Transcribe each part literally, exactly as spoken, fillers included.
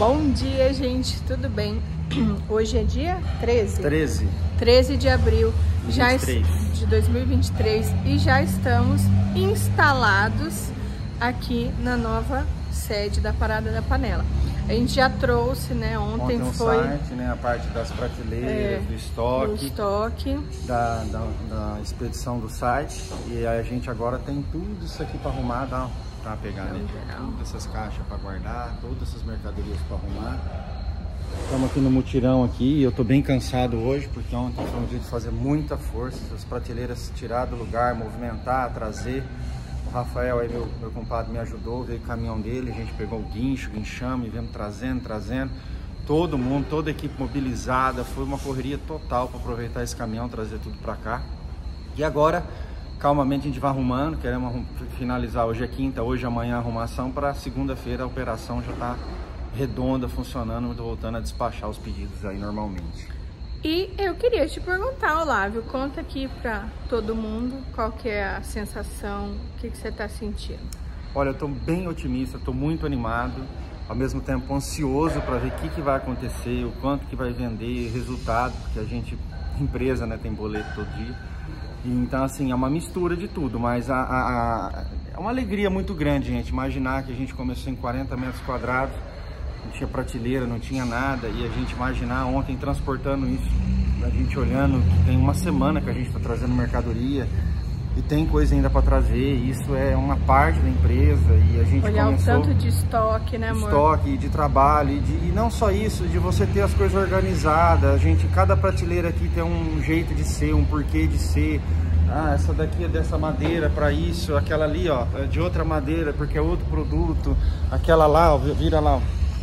Bom dia, gente, tudo bem? Hoje é dia treze? treze. treze de abril já vinte e três. de dois mil e vinte e três e já estamos instalados aqui na nova sede da Parada da Panela. A gente já trouxe, né? Ontem, Ontem foi o site, né? A parte das prateleiras, é, do estoque, do estoque. Da, da, da expedição do site. E a gente agora tem tudo isso aqui para arrumar, dá para pegar, né? Todas essas caixas para guardar, todas essas mercadorias para arrumar. Estamos aqui no mutirão aqui, eu tô bem cansado hoje, porque ontem foi um dia de fazer muita força, as prateleiras tirar do lugar, movimentar, trazer. O Rafael, aí meu, meu compadre, me ajudou, veio o caminhão dele, a gente pegou o guincho, guinchamos e viemos trazendo, trazendo. Todo mundo, toda a equipe mobilizada, foi uma correria total para aproveitar esse caminhão, trazer tudo para cá. E agora, calmamente a gente vai arrumando, queremos arrum finalizar, hoje é quinta, hoje amanhã a arrumação, para segunda-feira a operação já tá redonda, funcionando, voltando a despachar os pedidos aí normalmente. E eu queria te perguntar, Olávio, conta aqui para todo mundo qual que é a sensação, o que, que você está sentindo? Olha, eu estou bem otimista, estou muito animado, ao mesmo tempo ansioso para ver o que, que vai acontecer, o quanto que vai vender, resultado, porque a gente, empresa, né, tem boleto todo dia. E, então, assim, é uma mistura de tudo, mas a, a, a, é uma alegria muito grande, gente, imaginar que a gente começou em quarenta metros quadrados, não tinha prateleira, não tinha nada, e a gente imaginar ontem transportando isso, a gente olhando que tem uma semana que a gente está trazendo mercadoria e tem coisa ainda para trazer, isso é uma parte da empresa e a gente olhar começou... o tanto de estoque, né, amor? Estoque, de trabalho, e, de, e não só isso, de você ter as coisas organizadas, a gente, cada prateleira aqui tem um jeito de ser, um porquê de ser. Ah, essa daqui é dessa madeira para isso, aquela ali, ó, é de outra madeira porque é outro produto, aquela lá, ó, vira lá, ó.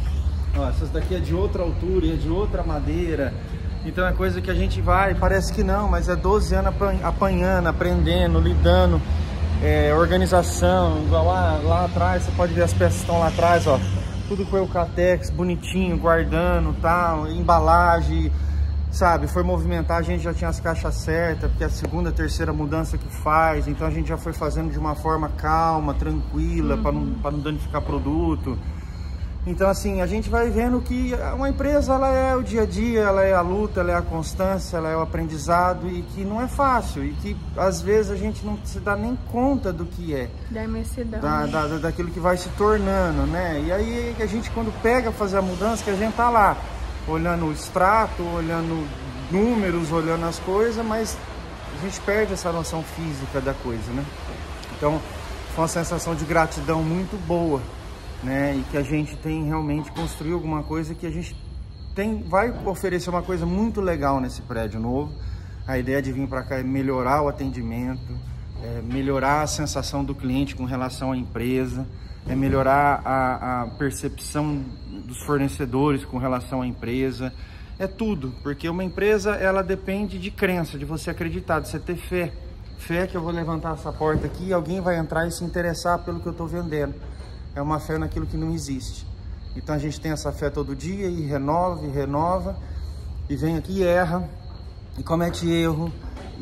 Ó, essas daqui é de outra altura e é de outra madeira. Então é coisa que a gente vai, parece que não, mas é doze anos apanhando, aprendendo, lidando, é, organização. Lá, lá atrás, você pode ver as peças que estão lá atrás, ó, tudo com Eucatex, bonitinho, guardando, tal, embalagem, sabe? Foi movimentar, a gente já tinha as caixas certas, porque é a segunda, terceira mudança que faz, então a gente já foi fazendo de uma forma calma, tranquila, uhum, para não, para não danificar produto. Então, assim, a gente vai vendo que uma empresa, ela é o dia a dia, ela é a luta, ela é a constância, ela é o aprendizado, e que não é fácil, e que às vezes a gente não se dá nem conta do que é. Da imensidão. Da, da, daquilo que vai se tornando, né? E aí a gente, quando pega fazer a mudança, que a gente tá lá, olhando o extrato, olhando números, olhando as coisas, mas a gente perde essa noção física da coisa, né? Então, foi uma sensação de gratidão muito boa, né, e que a gente tem realmente construído alguma coisa que a gente tem, vai oferecer uma coisa muito legal nesse prédio novo. A ideia de vir para cá é melhorar o atendimento, é melhorar a sensação do cliente com relação à empresa, é melhorar a, a percepção dos fornecedores com relação à empresa, é tudo, porque uma empresa, ela depende de crença, de você acreditar, de você ter fé, fé que eu vou levantar essa porta aqui e alguém vai entrar e se interessar pelo que eu estou vendendo. É uma fé naquilo que não existe. Então a gente tem essa fé todo dia e renova, e renova, e vem aqui e erra, e comete erro,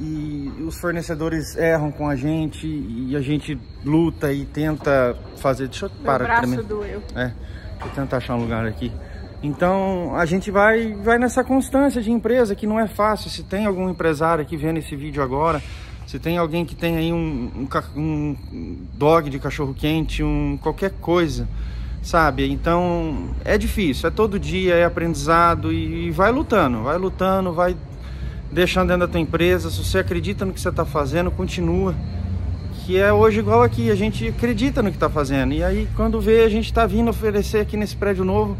e os fornecedores erram com a gente, e a gente luta e tenta fazer... Deixa eu parar Meu braço também. doeu. É, vou tentar achar um lugar aqui. Então a gente vai, vai nessa constância de empresa, que não é fácil. Se tem algum empresário aqui vendo esse vídeo agora, se tem alguém que tem aí um, um, um dog de cachorro quente, um, qualquer coisa, sabe? Então é difícil, é todo dia, é aprendizado, e, e vai lutando, vai lutando, vai deixando dentro da tua empresa. Se você acredita no que você está fazendo, continua. Que é hoje igual aqui, a gente acredita no que está fazendo. E aí quando vê, a gente está vindo oferecer aqui nesse prédio novo,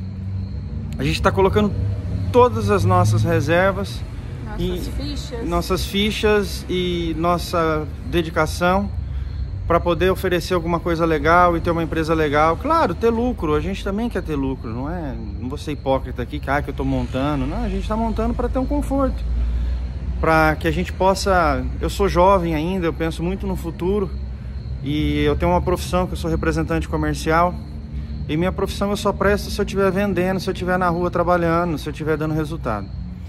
a gente está colocando todas as nossas reservas, Nossas fichas. nossas fichas e nossa dedicação para poder oferecer alguma coisa legal e ter uma empresa legal. Claro, ter lucro, a gente também quer ter lucro, não é? Não vou ser hipócrita aqui, que, ah, que eu estou montando. Não, a gente está montando para ter um conforto, para que a gente possa... Eu sou jovem ainda, eu penso muito no futuro, e eu tenho uma profissão que eu sou representante comercial, e minha profissão eu só presto se eu estiver vendendo, se eu estiver na rua trabalhando, se eu estiver dando resultado.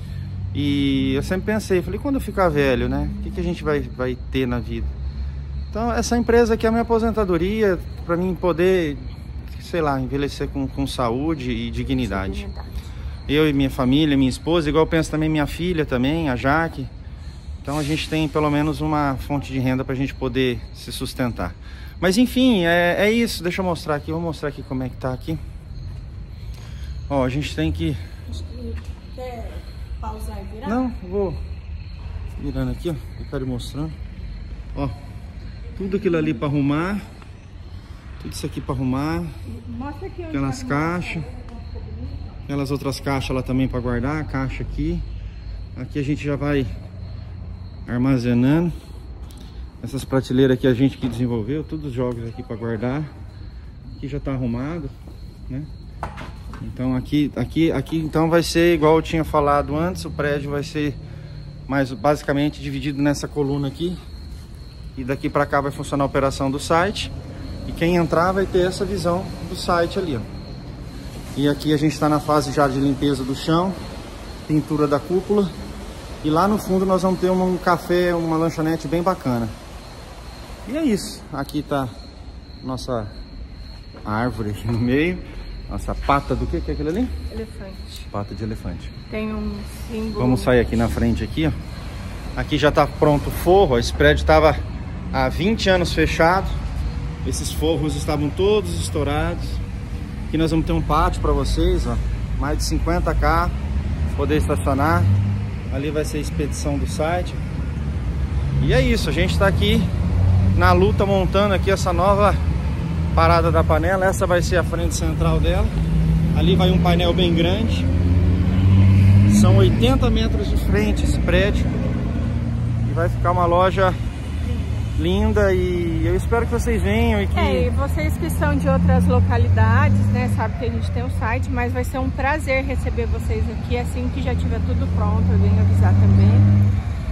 E eu sempre pensei, falei, quando eu ficar velho, né? O que, que a gente vai, vai ter na vida? Então, essa empresa aqui é a minha aposentadoria, para mim poder sei lá, envelhecer com, com saúde e dignidade. dignidade. Eu e minha família, minha esposa, igual eu penso também minha filha também, a Jaque. Então a gente tem pelo menos uma fonte de renda pra gente poder se sustentar. Mas enfim, é, é isso. Deixa eu mostrar aqui, vou mostrar aqui como é que tá aqui. Ó, a gente tem que... Acho que quer pausar e virar? Não, vou virando aqui, ó. Eu quero ir mostrando. Ó, tudo aquilo ali pra arrumar. Tudo isso aqui pra arrumar. Mostra aqui onde aquelas tá caixas. Aquelas outras caixas lá também pra guardar. A caixa aqui. Aqui a gente já vai armazenando. Essas prateleiras aqui a gente que desenvolveu. Todos os jogos aqui pra guardar. Aqui já tá arrumado, né? Então aqui, aqui, aqui então vai ser igual eu tinha falado antes. O prédio vai ser mais basicamente dividido nessa coluna aqui. E daqui pra cá vai funcionar a operação do site. E quem entrar vai ter essa visão do site ali, ó. E aqui a gente está na fase já de limpeza do chão, pintura da cúpula. E lá no fundo nós vamos ter um café, uma lanchonete bem bacana. E é isso. Aqui tá nossa árvore aqui no meio. Nossa pata do que que é aquilo ali? Elefante. Pata de elefante. Tem um símbolo. Vamos sair aqui na frente aqui, ó. Aqui já tá pronto o forro. Esse prédio estava há vinte anos fechado. Esses forros estavam todos estourados. Aqui nós vamos ter um pátio para vocês, ó. Mais de cinquenta carros poder estacionar. Ali vai ser a expedição do site. E é isso, a gente está aqui na luta montando aqui essa nova parada da panela. Essa vai ser a frente central dela. Ali vai um painel bem grande. São oitenta metros de frente esse prédio. E vai ficar uma loja linda e eu espero que vocês venham e que... É, e vocês que são de outras localidades, né, sabe que a gente tem um site, mas vai ser um prazer receber vocês aqui, assim que já tiver tudo pronto, eu venho avisar também.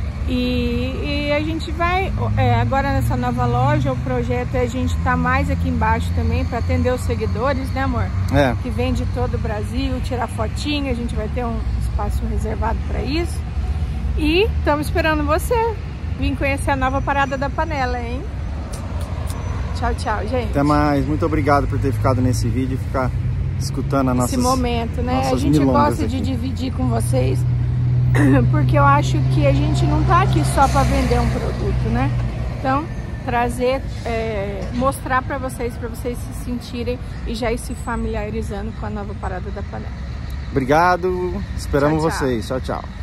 E, e a gente vai, é, agora nessa nova loja, o projeto é a gente tá mais aqui embaixo também para atender os seguidores, né, amor? É. Que vem de todo o Brasil, tirar fotinha, a gente vai ter um espaço reservado para isso. E estamos esperando você vir conhecer a nova parada da panela, hein? Tchau, tchau, gente. Até mais. Muito obrigado por ter ficado nesse vídeo e ficar escutando a nossa Esse momento, né? A gente gosta de dividir com vocês, porque eu acho que a gente não tá aqui só para vender um produto, né? Então, trazer, é, mostrar para vocês, para vocês se sentirem e já ir se familiarizando com a nova parada da panela. Obrigado. Esperamos Tchau, tchau. vocês. Tchau, tchau.